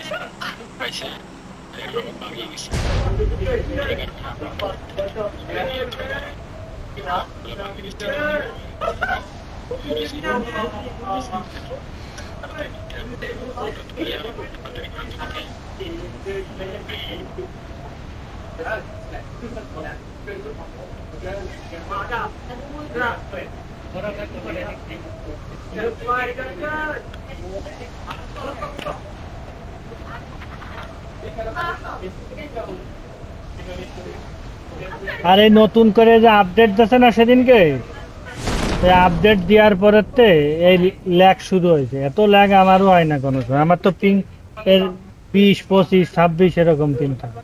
আরে নতুন করে যে আপডেট দিয়েছে না সেদিনকে, আপডেট দেওয়ার পরেতে এই ল্যাগ শুরু হয়েছে। এত ল্যাগ আমারও হয় না কোনো সময়, আমার তো পিং এর 20, 25, 26 এরকম পিং থাকে।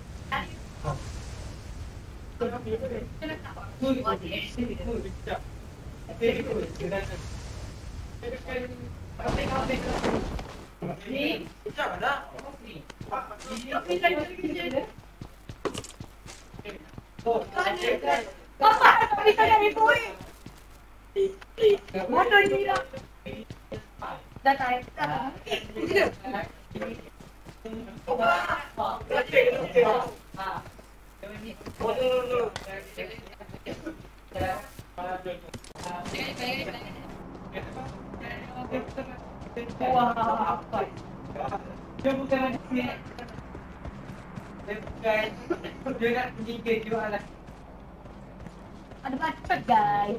Ada macet guys.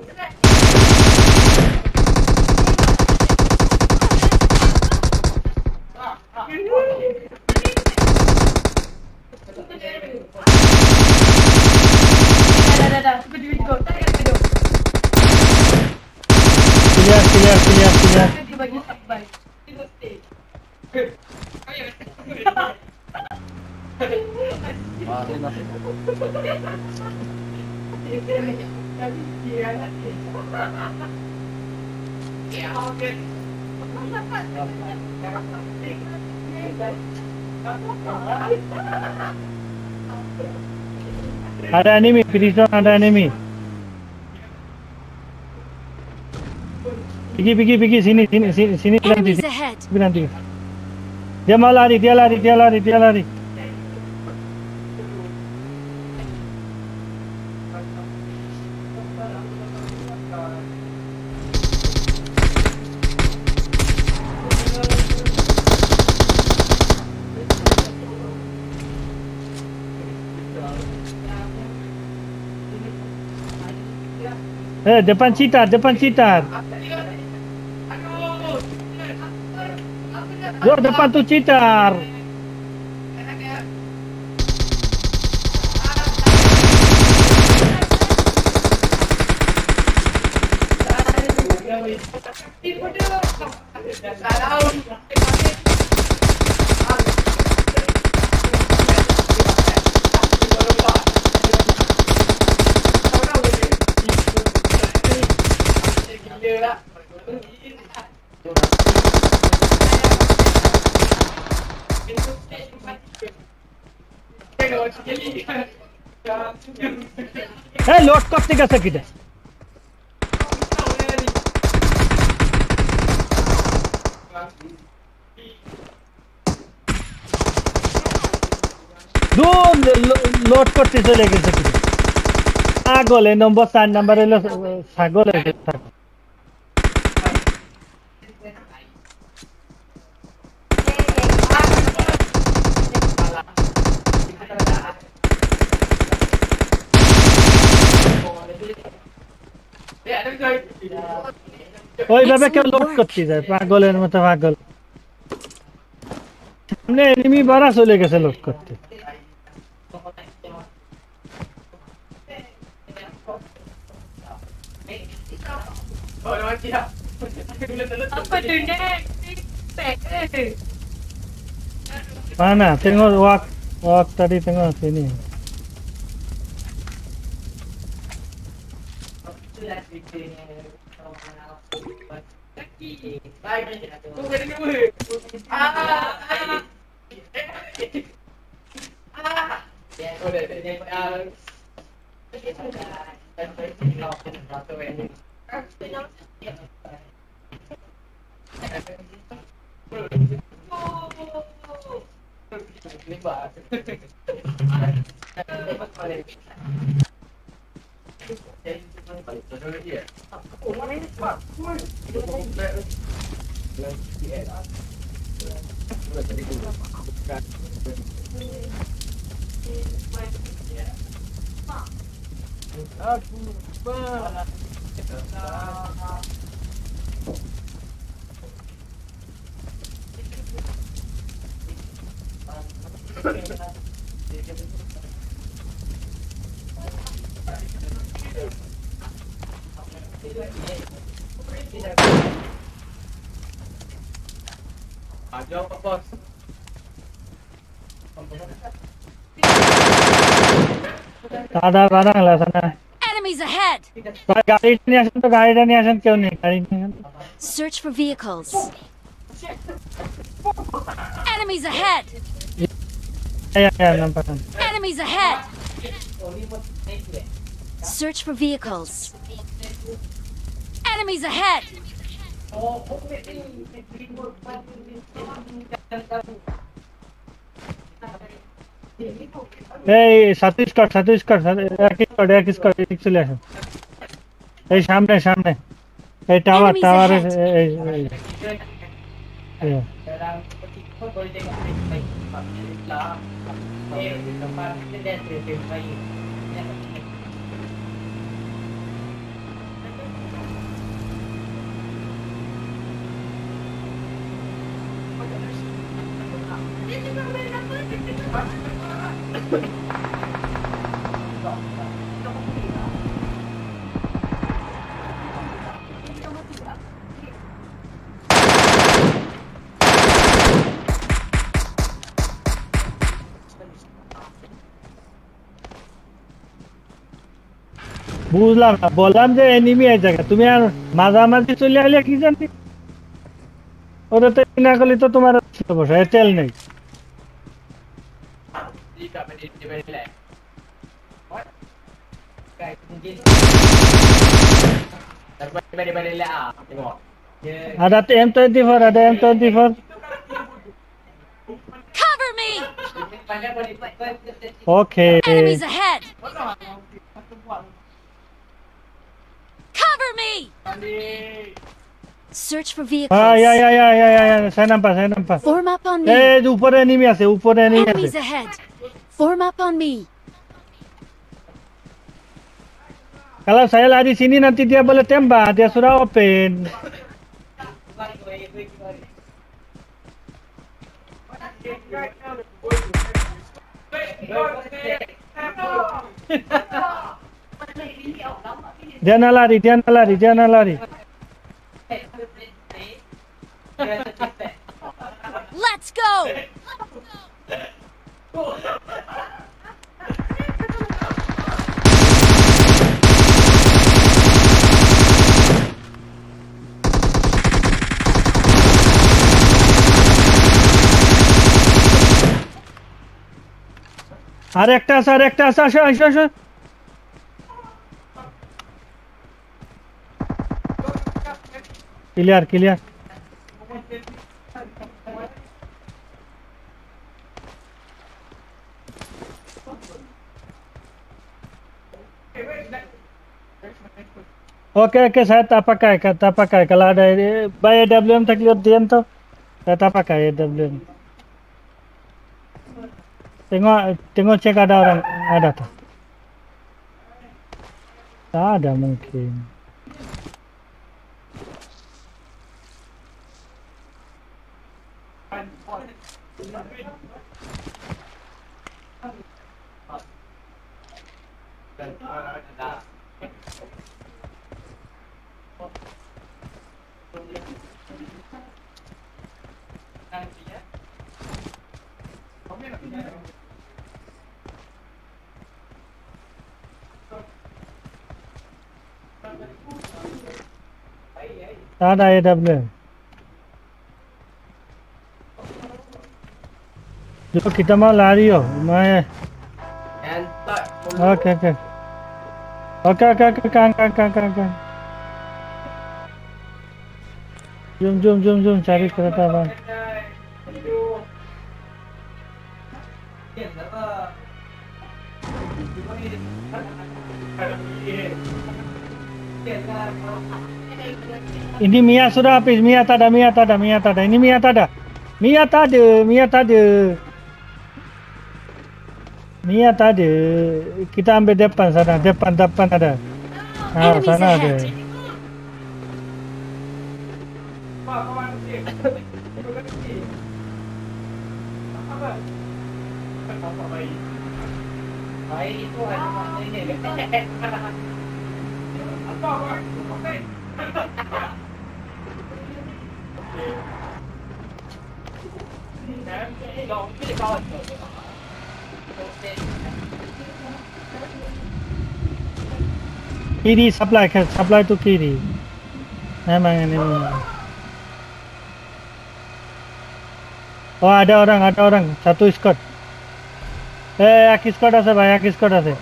Ada enemy, prison ada enemy. Pergi sini berhenti. Dia mau lari, dia lari. Depan cheater. Yo, depan tuh cheater. Load করতে গেছে কিটা লোড করতে চলে গেছে কিটা ছাগল। এই নম্বর 4 নাম্বার হলো ছাগল। ওইভাবে কেউ লোড করতে যায় পাগলের মতো পাগল। সামনে এনিমি বাড়া চলে গেছে লোড করতে। Mana? Tengok wak tadi tengok sini. Ada barang lah sana. Enemies ahead! Gaड़ी नहीं आसन तो गाड़ी नहीं आसन क्यों नहीं गाड़ी नहीं आसन Search for vehicles. Enemies ahead! ya nampak kan. Enemies ahead! Search for vehicles. Enemies ahead! সাথে এক স্কট ঠিক চলে আসেন এই সামনে এই টাওয়ার Enemies টাওয়ারে ahead. বুঝলাম না বললাম যে এনিমি এই জায়গা তুমি আর মাঝামাঝি চলে আসলে কি জানি ওটা তো না করলে তো তোমার বসে তেল নেই ada M24 ada M24 Cover me! okay Enemies ahead! Cover me! Search for vehicles. ya saya nampak Form up on me. উপরে এনিমি আছে Enemies ahead. Form up on me. kalau saya lari sini nanti dia boleh tembak dia sudah open dia nak lari Let's go! আরেকটা আছে আসো clear oke saya tak pakai kalau ada by AWM tak lihat diam tuh saya tak pakai AWM tengok cek ada orang ada tuh tak ada mungkin ada AWM. Jom kita mau lari yo. Oke. Kan. Jom cari kereta bang. Ini Mia sudah habis. Mia tak ada. Ini Mia tak ada. Mia tak ada. Kita ambil depan sana. Depan ada. Enemies Sana ada. ahead. Kiri supply tu kiri. Memang ini. Oh ada orang. Satu squad. Aki squad আছে ভাই, aki squad আছে.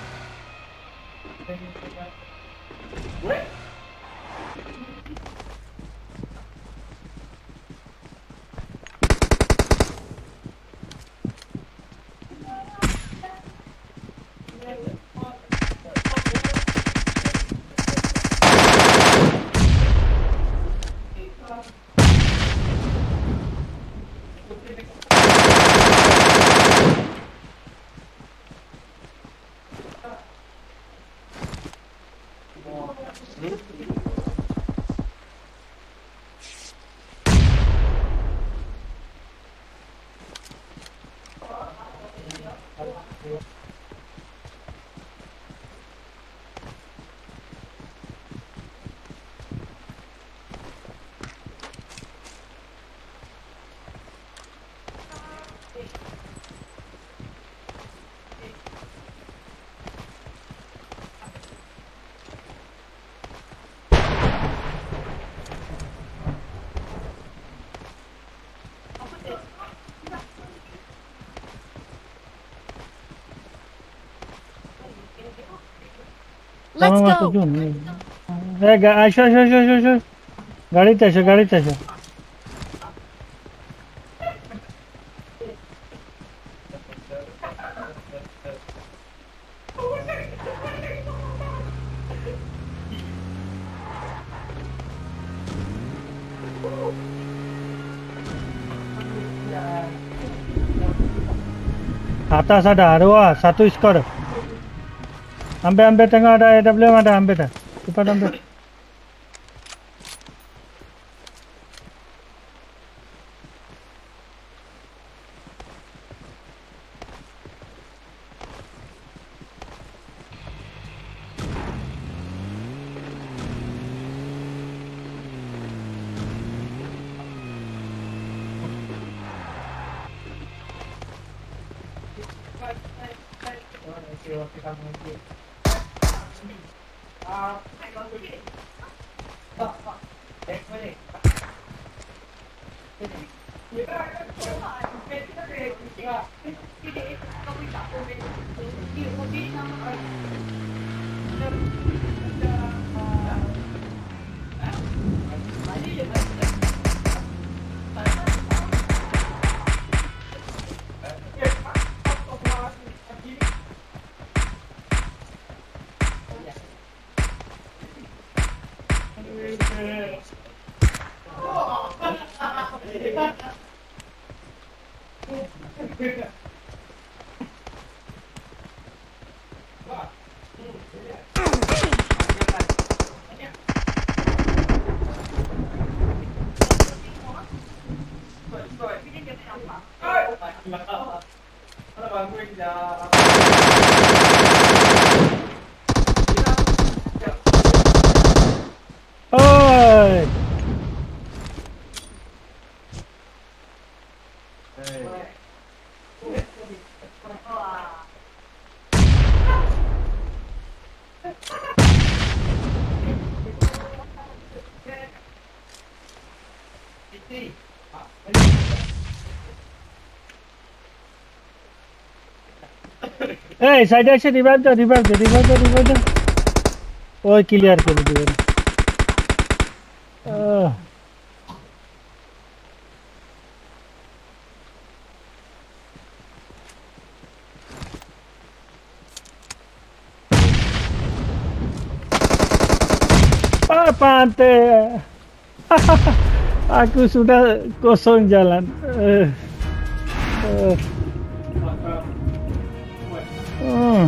Let's Tamam go. atacağım. Aşağı. গাড়িতে এসো. Atas ada, satu skor. Ambil tengah ada AWM ada, ambil dah. Cepat ambil. Oi! Hey, side action, revive the. Oh, clear कर दिया. Pantai. Aku sudah kosong jalan. Oh.